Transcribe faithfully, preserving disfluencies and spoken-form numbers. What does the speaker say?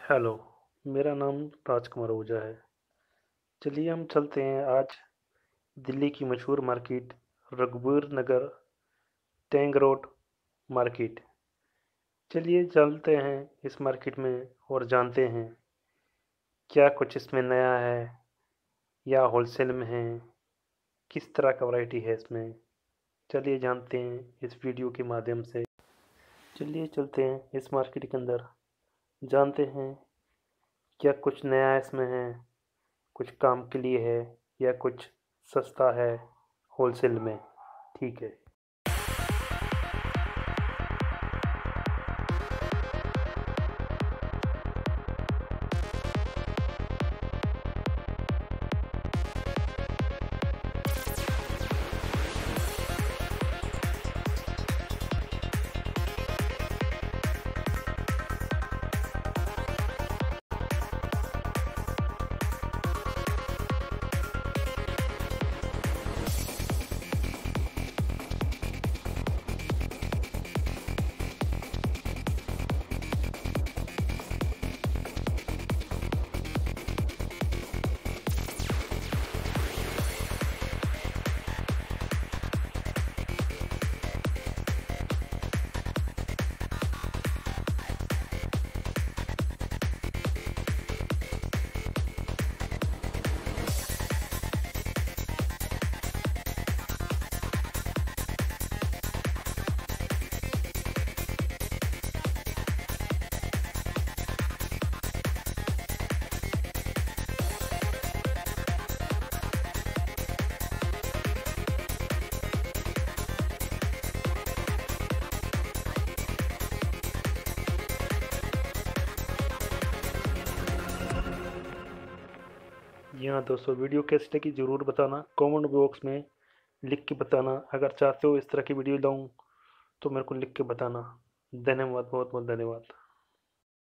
Hello, मेरा नाम राजकुमार आहूजा है। चलिए हम चलते हैं आज दिल्ली की मशहूर मार्केट रघुवीर नगर टैंक रोड मार्केट। चलिए चलते हैं इस मार्केट में और जानते हैं क्या कुछ इसमें नया है या होलसेल में है, किस तरह का वैरायटी है इसमें। चलिए जानते हैं इस वीडियो के माध्यम से। चलिए चलते हैं इस मार्केट के अंदर, जानते हैं क्या कुछ नया इसमें है, कुछ काम के लिए है या कुछ सस्ता है होलसेल में। ठीक है। जी हाँ दोस्तों, वीडियो कैसी लगी ज़रूर बताना, कमेंट बॉक्स में लिख के बताना। अगर चाहते हो इस तरह की वीडियो लाऊं तो मेरे को लिख के बताना। धन्यवाद, बहुत बहुत धन्यवाद।